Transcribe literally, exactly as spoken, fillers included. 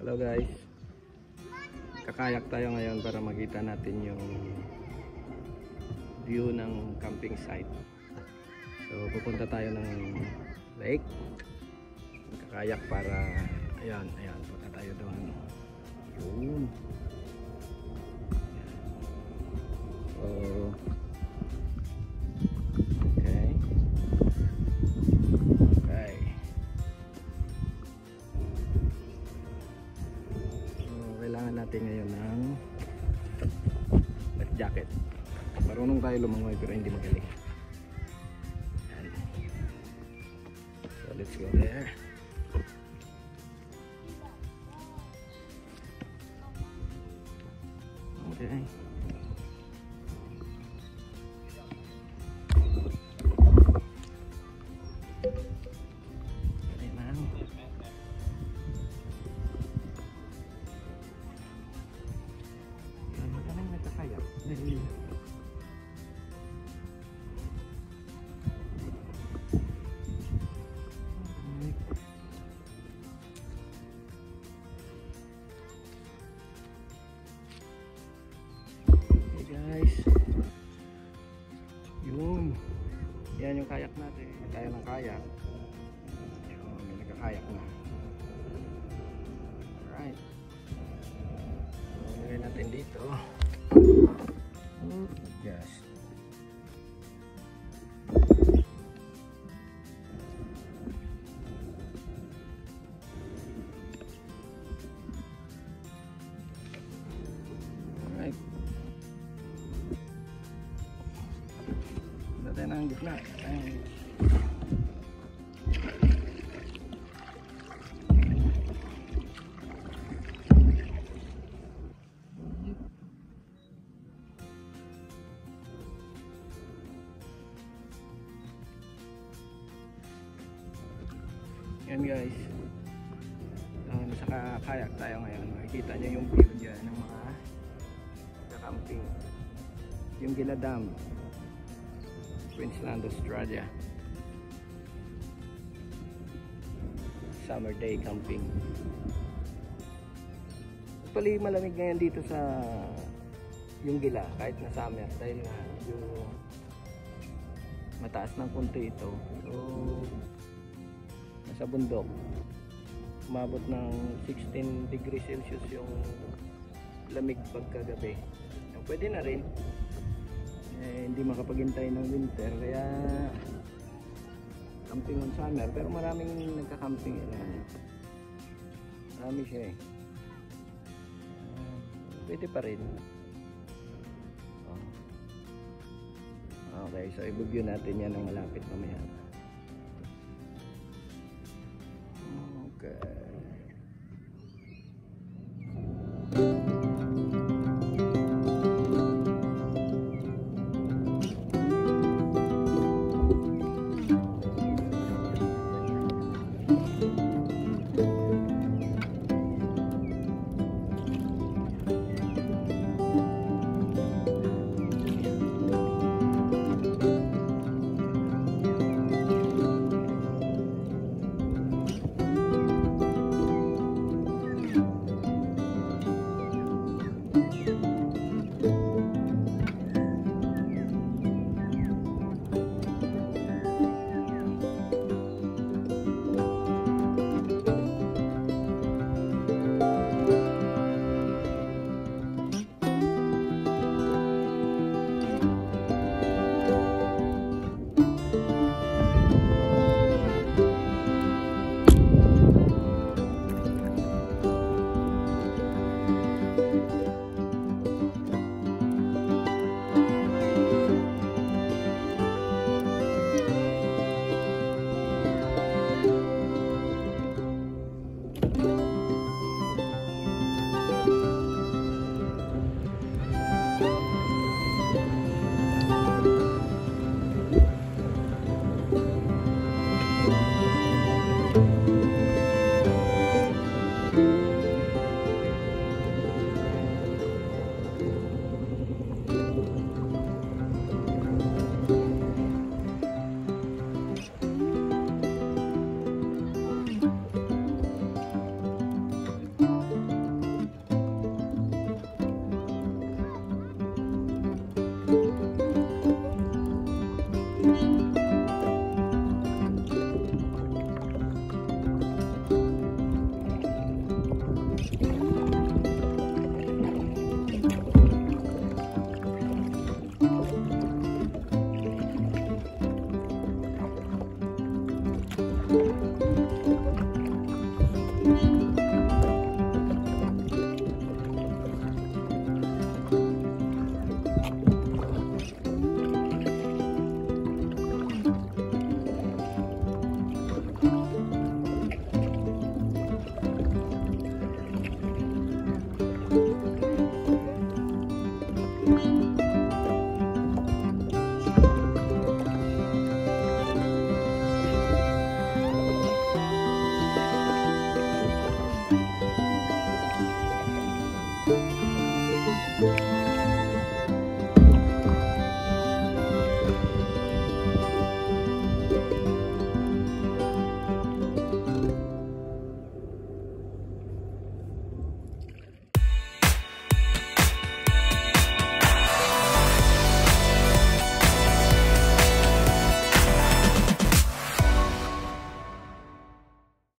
Hello guys, kakayak tayo ngayon para makita natin yung view ng camping site. So pupunta tayo ng lake, kakayak para ayan, ayan, punta tayo doon. Yun. So okay, okay. Kailangan natin ngayon ng life jacket. Marunong tayo lumangoy pero hindi magaling. Yan. So let's go there. Okay. Guys, yun, yan yung kayak natin. Tayo ng kayak. Yun, may nagkakayak na. Alright, so lagay natin dito. Yes. Alright, natin ang gitna. Ayan. Yan guys, uh, nasa kayak tayo ngayon. Makikita nyo yung view dyan ng mga camping. Eungella Dam, Queensland, Australia. Summer day camping. Actually malamig ngayon dito sa Eungella kahit na summer dahil nga yung mataas ng konti ito. So nasa bundok, umabot ng sixteen degrees Celsius yung lamig pagkagabi. Pwede na rin, eh, hindi makapaghintay ng winter kaya camping on summer, pero maraming nagka-camping yan. Marami siya eh. Uh, pwede pa rin. Oh. Okay, so i-review natin yan ng malapit mamaya. Okay. Bye.